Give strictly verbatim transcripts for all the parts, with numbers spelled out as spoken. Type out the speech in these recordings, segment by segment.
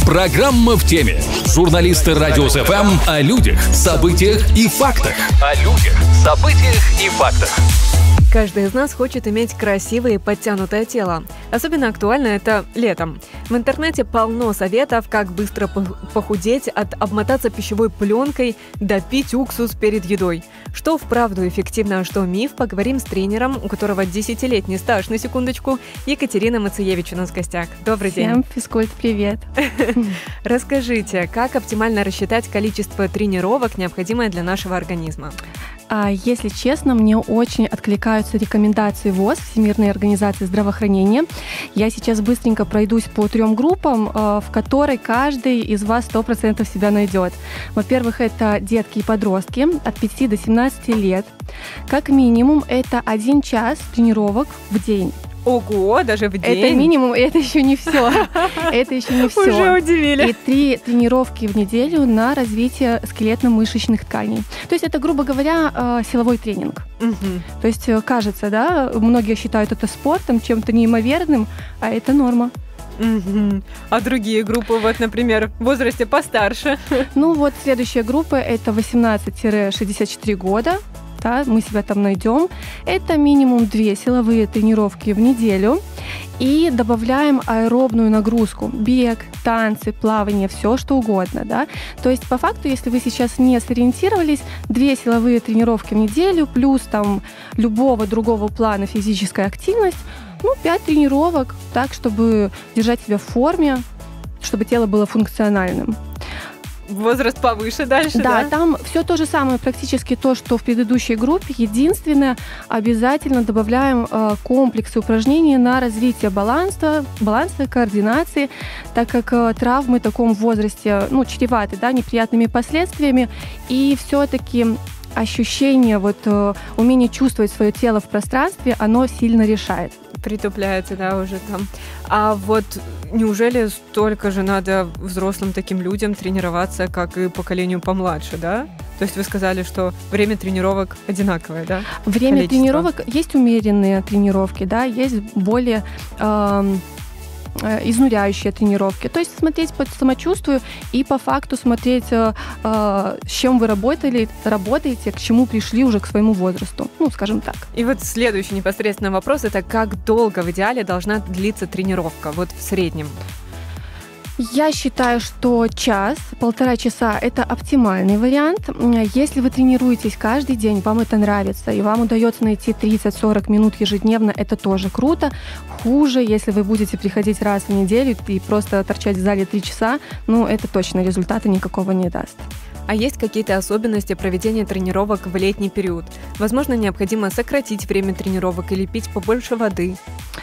Программа в теме. Журналисты Радиус эф эм о людях, событиях и фактах. О людях, событиях и фактах. Каждый из нас хочет иметь красивое и подтянутое тело. Особенно актуально это летом. В интернете полно советов, как быстро похудеть, от обмотаться пищевой пленкой до пить уксус перед едой. Что вправду эффективно, а что миф, поговорим с тренером, у которого десятилетний стаж, на секундочку, Екатерина Мацеевич у нас в гостях. Добрый день. Всем физкульт, привет. Расскажите, как оптимально рассчитать количество тренировок, необходимое для нашего организма? Если честно, мне очень откликаются рекомендации ВОЗ, Всемирной организации здравоохранения. Я сейчас быстренько пройдусь по трем группам, в которой каждый из вас сто процентов себя найдет. Во-первых, это детки и подростки от пяти до семнадцати лет. Как минимум, это один час тренировок в день. Ого, даже в день? Это минимум, и это еще не все. Это еще не все. Уже удивили. И три тренировки в неделю на развитие скелетно-мышечных тканей. То есть это, грубо говоря, силовой тренинг. Угу. То есть кажется, да, многие считают это спортом, чем-то неимоверным, а это норма. Угу. А другие группы, вот, например, в возрасте постарше? Ну вот следующая группа – это восемнадцать - шестьдесят четыре года. Да, мы себя там найдем. Это минимум две силовые тренировки в неделю. И добавляем аэробную нагрузку. Бег, танцы, плавание, все что угодно. Да? То есть по факту, если вы сейчас не сориентировались, две силовые тренировки в неделю, плюс там любого другого плана физическая активность, ну, пять тренировок, так, чтобы держать себя в форме, чтобы тело было функциональным. Возраст повыше дальше, да? Да, там все то же самое, практически то, что в предыдущей группе. Единственное, обязательно добавляем э, комплексы упражнений на развитие баланса, баланса, координации, так как э, травмы в таком возрасте, ну, чреваты, да, неприятными последствиями. И все-таки ощущение, вот, э, умение чувствовать свое тело в пространстве, оно сильно решает. Притупляется, да, уже там. А вот неужели столько же надо взрослым таким людям тренироваться, как и поколению помладше, да? То есть вы сказали, что время тренировок одинаковое, да? Время Количество. тренировок, есть умеренные тренировки, да, есть более э, изнуряющие тренировки. То есть смотреть по самочувствию и по факту смотреть, э, э, с чем вы работали, работаете, к чему пришли уже к своему возрасту, ну, скажем так. И вот следующий непосредственно вопрос – это как долго в идеале должна длиться тренировка, вот в среднем? Я считаю, что час, полтора часа – это оптимальный вариант. Если вы тренируетесь каждый день, вам это нравится, и вам удается найти тридцать-сорок минут ежедневно, это тоже круто. Хуже, если вы будете приходить раз в неделю и просто торчать в зале три часа, ну, это точно результата никакого не даст. А есть какие-то особенности проведения тренировок в летний период? Возможно, необходимо сократить время тренировок или пить побольше воды?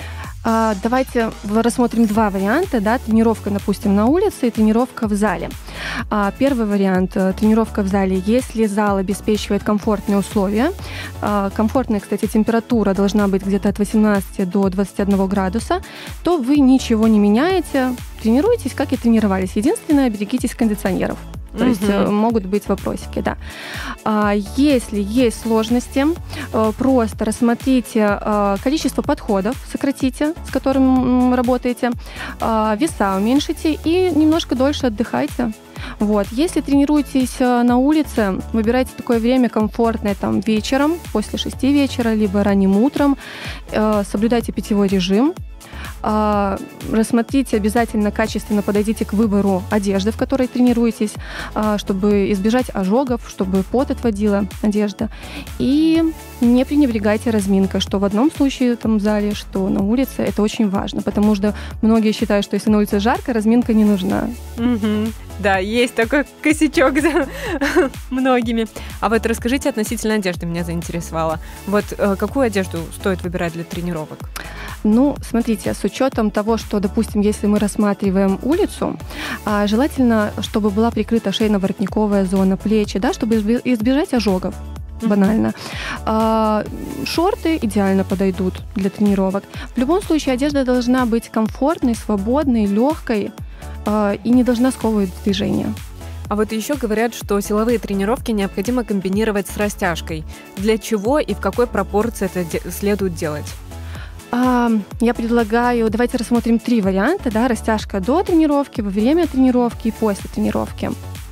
Давайте рассмотрим два варианта. Да? Тренировка, допустим, на улице и тренировка в зале. Первый вариант – тренировка в зале. Если зал обеспечивает комфортные условия, комфортная, кстати, температура должна быть где-то от восемнадцати до двадцати одного градуса, то вы ничего не меняете, тренируетесь, как и тренировались. Единственное, берегитесь кондиционеров. То есть uh-huh. могут быть вопросики, да. А, если есть сложности, просто рассмотрите количество подходов, сократите, с которым работаете, веса уменьшите и немножко дольше отдыхайте. Вот. Если тренируетесь на улице, выбирайте такое время комфортное там, вечером, после шести вечера, либо ранним утром, соблюдайте питьевой режим. Uh, рассмотрите обязательно, качественно подойдите к выбору одежды, в которой тренируетесь, uh, чтобы избежать ожогов, чтобы пот отводила одежда. И не пренебрегайте разминкой, что в одном случае там, в зале, что на улице. Это очень важно, потому что многие считают, что если на улице жарко, разминка не нужна. Mm-hmm. Да, есть такой косячок за многими. А вот расскажите относительно одежды, меня заинтересовало. Вот э, какую одежду стоит выбирать для тренировок? Ну, смотрите, с учетом того, что, допустим, если мы рассматриваем улицу, желательно, чтобы была прикрыта шейно-воротниковая зона, плечи, да, чтобы избежать ожогов. Банально. А, шорты идеально подойдут для тренировок. В любом случае одежда должна быть комфортной, свободной, легкой а, и не должна сковывать движение. А вот еще говорят, что силовые тренировки необходимо комбинировать с растяжкой. Для чего и в какой пропорции это де- следует делать? Я предлагаю, давайте рассмотрим три варианта, да, растяжка до тренировки, во время тренировки и после тренировки.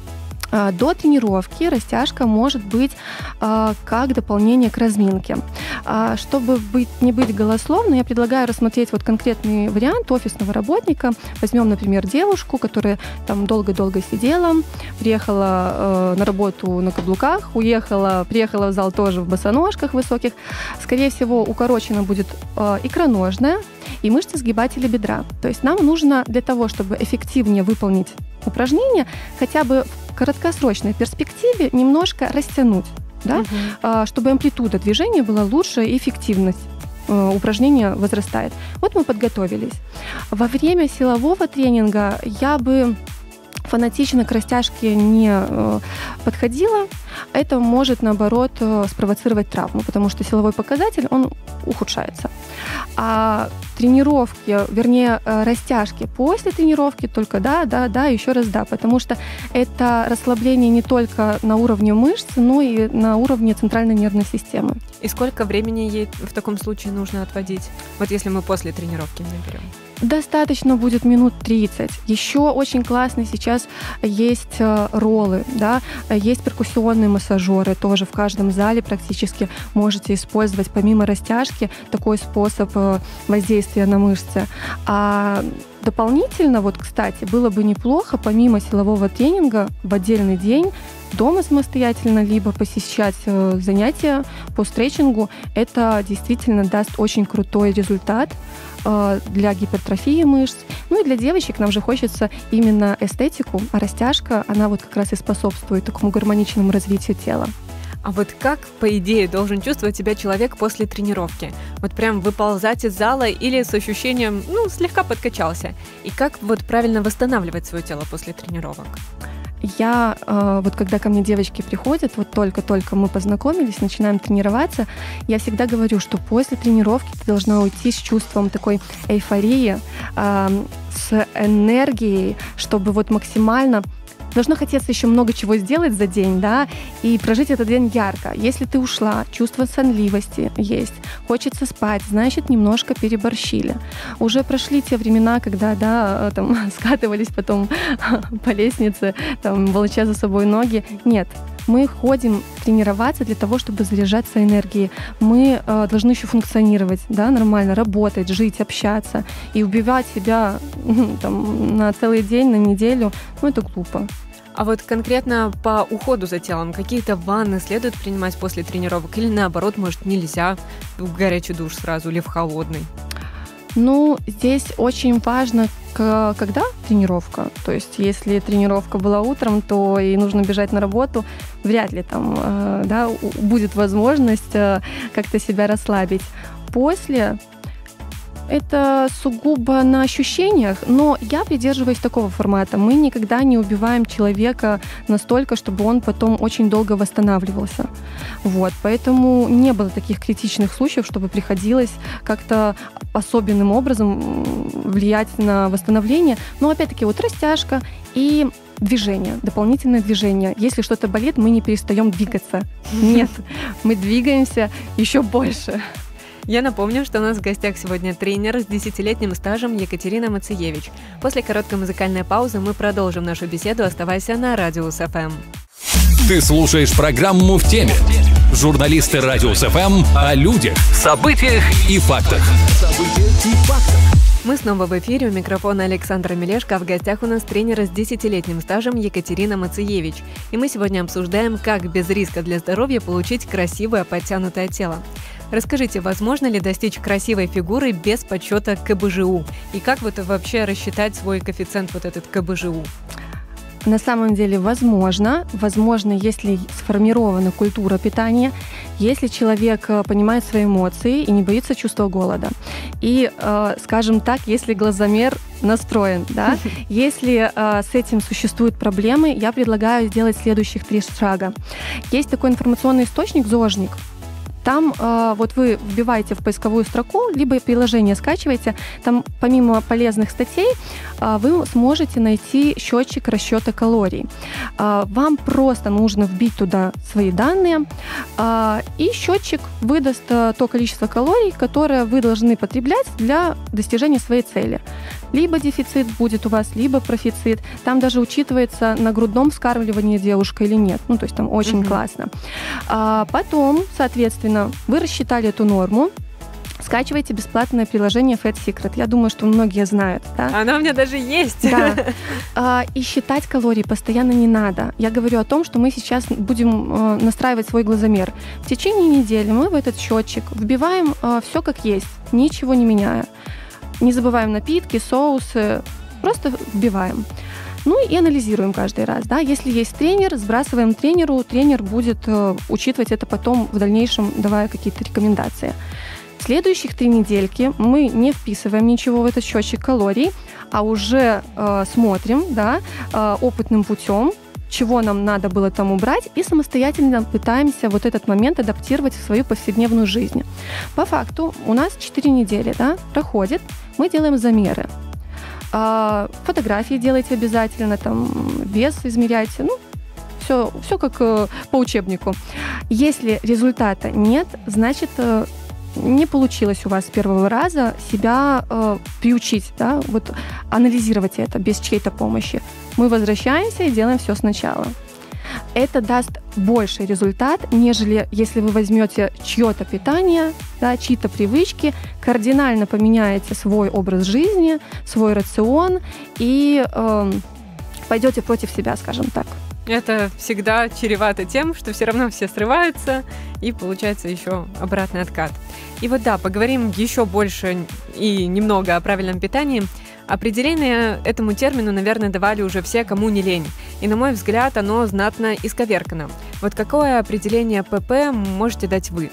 До тренировки растяжка может быть а, как дополнение к разминке. А, чтобы быть, не быть голословной, я предлагаю рассмотреть вот конкретный вариант офисного работника. Возьмем, например, девушку, которая там долго-долго сидела, приехала э, на работу на каблуках, уехала, приехала в зал тоже в босоножках высоких. Скорее всего, укорочена будет э, икроножная и мышцы сгибателя бедра. То есть нам нужно для того, чтобы эффективнее выполнить упражнение, хотя бы в краткосрочной перспективе немножко растянуть, да, uh-huh. чтобы амплитуда движения была лучше и эффективность упражнения возрастает. Вот мы подготовились. Во время силового тренинга я бы фанатично к растяжке не подходила. Это может, наоборот, спровоцировать травму, потому что силовой показатель, он ухудшается. А тренировки, вернее, растяжки после тренировки только да, да, да, еще раз да, потому что это расслабление не только на уровне мышц, но и на уровне центральной нервной системы. И сколько времени ей в таком случае нужно отводить? Вот если мы после тренировки наберем. Достаточно будет минут тридцать. Еще очень классно сейчас есть роллы, да, есть перкуссионные массажеры, тоже в каждом зале практически можете использовать помимо растяжки такой способ воздействия на мышцы. А дополнительно, вот, кстати, было бы неплохо помимо силового тренинга в отдельный день дома самостоятельно, либо посещать занятия по стретчингу. Это действительно даст очень крутой результат для гипертрофии мышц. Ну и для девочек нам же хочется именно эстетику, а растяжка, она вот как раз и способствует такому гармоничному развитию тела. А вот как, по идее, должен чувствовать себя человек после тренировки? Вот прям выползать из зала или с ощущением, ну, слегка подкачался? И как вот правильно восстанавливать свое тело после тренировок? Я, э, вот когда ко мне девочки приходят, вот только-только мы познакомились, начинаем тренироваться, я всегда говорю, что после тренировки ты должна уйти с чувством такой эйфории, э, с энергией, чтобы вот максимально... Должно хотеться еще много чего сделать за день, да, и прожить этот день ярко. Если ты ушла, чувство сонливости есть, хочется спать, значит, немножко переборщили. Уже прошли те времена, когда, да, там, скатывались потом по лестнице, там, волоча за собой ноги. Нет, мы ходим тренироваться для того, чтобы заряжаться энергией. Мы э, должны еще функционировать, да, нормально, работать, жить, общаться. И убивать себя там, на целый день, на неделю, ну, это глупо. А вот конкретно по уходу за телом, какие-то ванны следует принимать после тренировок или наоборот, может, нельзя в горячий душ сразу или в холодный? Ну, здесь очень важно, когда тренировка. То есть, если тренировка была утром, то и нужно бежать на работу, вряд ли там, да, будет возможность как-то себя расслабить. После это сугубо на ощущениях, но я придерживаюсь такого формата. Мы никогда не убиваем человека настолько, чтобы он потом очень долго восстанавливался. Вот, поэтому не было таких критичных случаев, чтобы приходилось как-то особенным образом влиять на восстановление. Но опять-таки вот растяжка и движение, дополнительное движение. Если что-то болит, мы не перестаем двигаться. Нет, мы двигаемся еще больше. Я напомню, что у нас в гостях сегодня тренер с десятилетним стажем Екатерина Мациевич. После короткой музыкальной паузы мы продолжим нашу беседу. Оставайся на Радиус эф эм. Ты слушаешь программу «В теме». Журналисты Радиус эф эм о людях, событиях и фактах. Мы снова в эфире. У микрофона Александра Мелешко. А в гостях у нас тренер с десятилетним стажем Екатерина Мациевич. И мы сегодня обсуждаем, как без риска для здоровья получить красивое подтянутое тело. Расскажите, возможно ли достичь красивой фигуры без подсчета ка бэ жэ у? И как вот вообще рассчитать свой коэффициент, вот этот ка бэ жэ у? На самом деле возможно. Возможно, если сформирована культура питания, если человек понимает свои эмоции и не боится чувства голода. И, э, скажем так, если глазомер настроен, да, если э, с этим существуют проблемы, я предлагаю сделать следующих три шага. Есть такой информационный источник «Зожник». Там э, вот вы вбиваете в поисковую строку, либо приложение скачиваете, там помимо полезных статей э, вы сможете найти счетчик расчета калорий. Э, вам просто нужно вбить туда свои данные, э, и счетчик выдаст э, то количество калорий, которое вы должны потреблять для достижения своей цели. Либо дефицит будет у вас, либо профицит. Там даже учитывается, на грудном вскармливании девушка или нет. Ну, то есть там очень mm-hmm. классно. А потом, соответственно, вы рассчитали эту норму, скачивайте бесплатное приложение Fat Secret. Я думаю, что многие знают. Да? Оно у меня даже есть. Да. А, и считать калории постоянно не надо. Я говорю о том, что мы сейчас будем э, настраивать свой глазомер. В течение недели мы в этот счетчик вбиваем э, все как есть, ничего не меняя. Не забываем напитки, соусы, просто вбиваем. Ну и анализируем каждый раз. Да? Если есть тренер, сбрасываем тренеру, тренер будет э, учитывать это потом в дальнейшем, давая какие-то рекомендации. Следующих три недельки мы не вписываем ничего в этот счетчик калорий, а уже э, смотрим, да, э, опытным путем, чего нам надо было там убрать, и самостоятельно пытаемся вот этот момент адаптировать в свою повседневную жизнь. По факту у нас четыре недели, да, проходит, мы делаем замеры. А, фотографии делайте обязательно, там, вес измеряйте, ну, все, все как э, по учебнику. Если результата нет, значит, э, не получилось у вас с первого раза себя э, приучить, да, вот анализировать это без чьей-то помощи. Мы возвращаемся и делаем все сначала. Это даст больший результат, нежели если вы возьмете чье-то питание, да, чьи-то привычки, кардинально поменяете свой образ жизни, свой рацион и э, пойдете против себя, скажем так. Это всегда чревато тем, что все равно все срываются, и получается еще обратный откат. И вот да, поговорим еще больше и немного о правильном питании. Определение этому термину, наверное, давали уже все, кому не лень. И, на мой взгляд, оно знатно исковеркано. Вот какое определение ПП можете дать вы?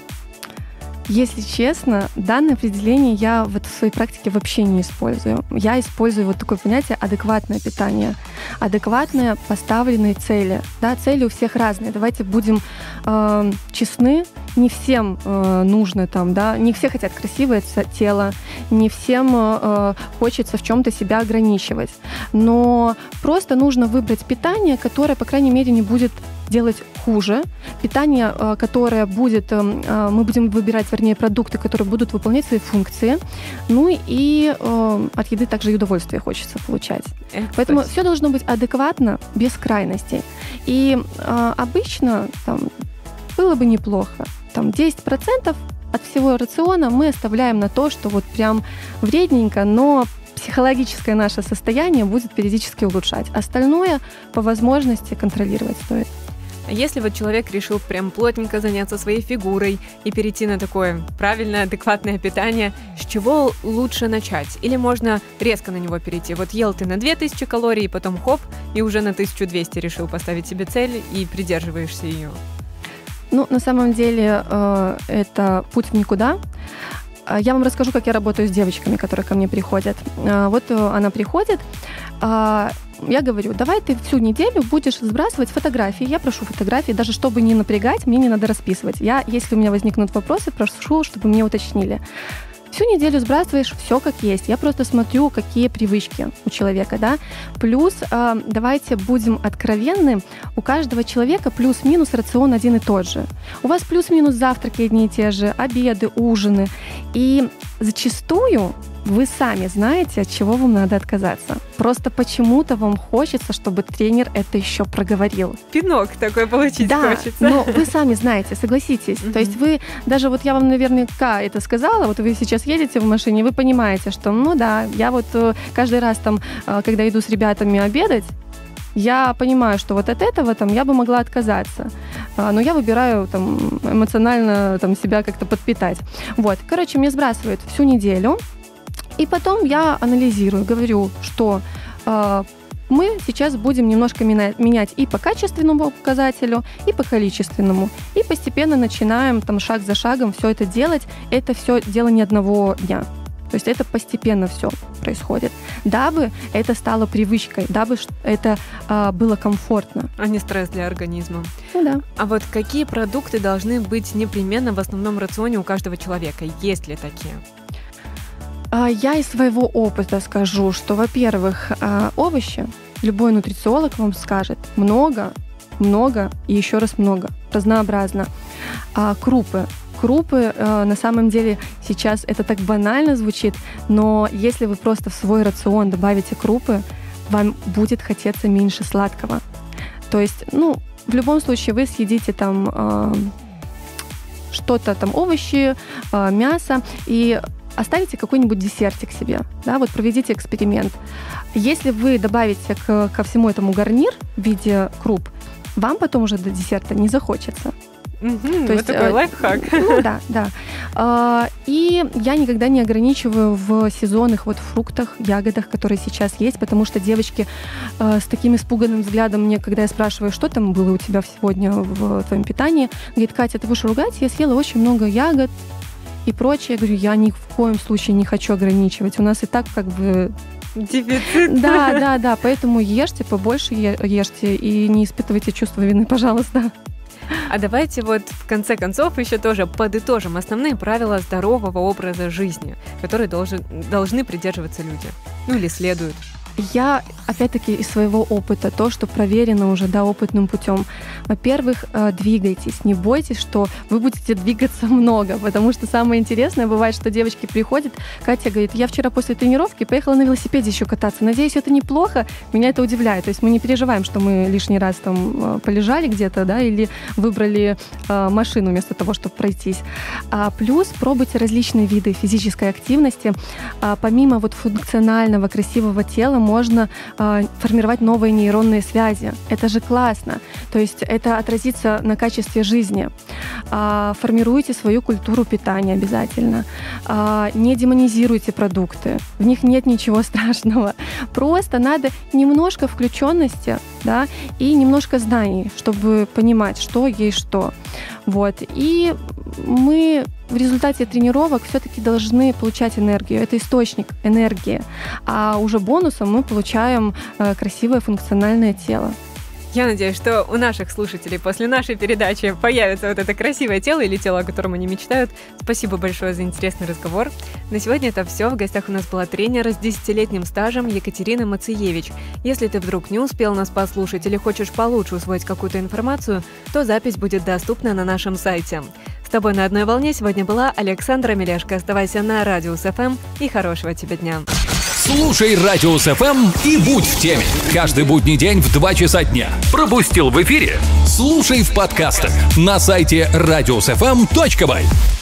Если честно, данное определение я вот в своей практике вообще не использую. Я использую вот такое понятие адекватное питание. Адекватные поставленные цели. Да, цели у всех разные. Давайте будем э, честны. Не всем э, нужно там, да, не все хотят красивое тело, не всем э, хочется в чем-то себя ограничивать. Но просто нужно выбрать питание, которое, по крайней мере, не будет делать хуже. Питание, которое будет, мы будем выбирать, вернее, продукты, которые будут выполнять свои функции. Ну и от еды также и удовольствие хочется получать. Это Поэтому все должно быть адекватно, без крайностей. И обычно там, было бы неплохо. Там десять процентов от всего рациона мы оставляем на то, что вот прям вредненько, но психологическое наше состояние будет периодически улучшать. Остальное по возможности контролировать стоит. Если вот человек решил прям плотненько заняться своей фигурой и перейти на такое правильное, адекватное питание, с чего лучше начать? Или можно резко на него перейти? Вот ел ты на две тысячи калорий, потом хоп, и уже на тысячу двести решил поставить себе цель и придерживаешься ее. Ну, на самом деле, э, это путь в никуда. Я вам расскажу, как я работаю с девочками, которые ко мне приходят. Вот она приходит, я говорю, давай ты всю неделю будешь сбрасывать фотографии. Я прошу фотографии, даже чтобы не напрягать, мне не надо расписывать. Я, если у меня возникнут вопросы, прошу, чтобы мне уточнили. Всю неделю сбрасываешь все как есть. Я просто смотрю, какие привычки у человека, да. Плюс, э, давайте будем откровенны, у каждого человека плюс-минус рацион один и тот же. У вас плюс-минус завтраки одни и те же, обеды, ужины. И зачастую вы сами знаете, от чего вам надо отказаться. Просто почему-то вам хочется, чтобы тренер это еще проговорил. Пинок такой получить да, хочется. Но вы сами знаете, согласитесь. Mm-hmm. То есть вы, даже вот я вам наверняка это сказала, вот вы сейчас едете в машине, вы понимаете, что, ну да, я вот каждый раз там, когда иду с ребятами обедать, я понимаю, что вот от этого там я бы могла отказаться, но я выбираю там эмоционально там себя как-то подпитать. Вот, короче, мне сбрасывают всю неделю. И потом я анализирую, говорю, что э, мы сейчас будем немножко менять и по качественному показателю, и по количественному. И постепенно начинаем там шаг за шагом все это делать. Это все дело не одного дня. То есть это постепенно все происходит. дабы это стало привычкой, дабы это а, было комфортно. А не стресс для организма. Ну да. А вот какие продукты должны быть непременно в основном рационе у каждого человека? Есть ли такие? Я из своего опыта скажу, что, во-первых, овощи, любой нутрициолог вам скажет, много, много и еще раз много, разнообразно. А крупы. Крупы, на самом деле, сейчас это так банально звучит, но если вы просто в свой рацион добавите крупы, вам будет хотеться меньше сладкого. То есть, ну, в любом случае вы съедите там что-то, там овощи, мясо, и оставите какой-нибудь десертик себе, да, вот проведите эксперимент. Если вы добавите к, ко всему этому гарнир в виде круп, вам потом уже до десерта не захочется. Mm-hmm, То вот есть, такой э, лайфхак. Ну да, да. Э, и я никогда не ограничиваю в сезонных вот фруктах, ягодах, которые сейчас есть, потому что девочки э, с таким испуганным взглядом мне, когда я спрашиваю, что там было у тебя сегодня в твоем питании, говорит: Катя, ты будешь ругать, я съела очень много ягод и прочее. Я говорю, я ни в коем случае не хочу ограничивать. У нас и так как бы... Дефицит. Да, да, да. Поэтому ешьте, побольше ешьте и не испытывайте чувство вины, пожалуйста. А давайте вот в конце концов еще тоже подытожим основные правила здорового образа жизни, которые должен, должны придерживаться люди. Ну или следуют. Я, опять-таки, из своего опыта, то, что проверено уже, да, опытным путем. Во-первых, двигайтесь, не бойтесь, что вы будете двигаться много, потому что самое интересное бывает, что девочки приходят, Катя говорит, я вчера после тренировки поехала на велосипеде еще кататься, надеюсь, это неплохо, меня это удивляет, то есть мы не переживаем, что мы лишний раз там полежали где-то, да, или выбрали э, машину вместо того, чтобы пройтись. А плюс пробуйте различные виды физической активности, а, помимо вот функционального, красивого тела, можно э, формировать новые нейронные связи. Это же классно. То есть это отразится на качестве жизни. Э, формируйте свою культуру питания обязательно. Э, не демонизируйте продукты. В них нет ничего страшного. Просто надо немножко включенности, да, и немножко знаний, чтобы понимать, что есть что. Вот. И мы в результате тренировок все-таки должны получать энергию. Это источник энергии. А уже бонусом мы получаем э, красивое функциональное тело. Я надеюсь, что у наших слушателей после нашей передачи появится вот это красивое тело или тело, о котором они мечтают. Спасибо большое за интересный разговор. На сегодня это все. В гостях у нас была тренер с десятилетним стажем Екатерина Мациевич. Если ты вдруг не успел нас послушать или хочешь получше усвоить какую-то информацию, то запись будет доступна на нашем сайте. С тобой на одной волне сегодня была Александра Мелешко. Оставайся на Радиус эф эм и хорошего тебе дня. Слушай Радиус эф эм и будь в теме. Каждый будний день в два часа дня. Пропустил в эфире? Слушай в подкастах на сайте радиус эф эм точка бай.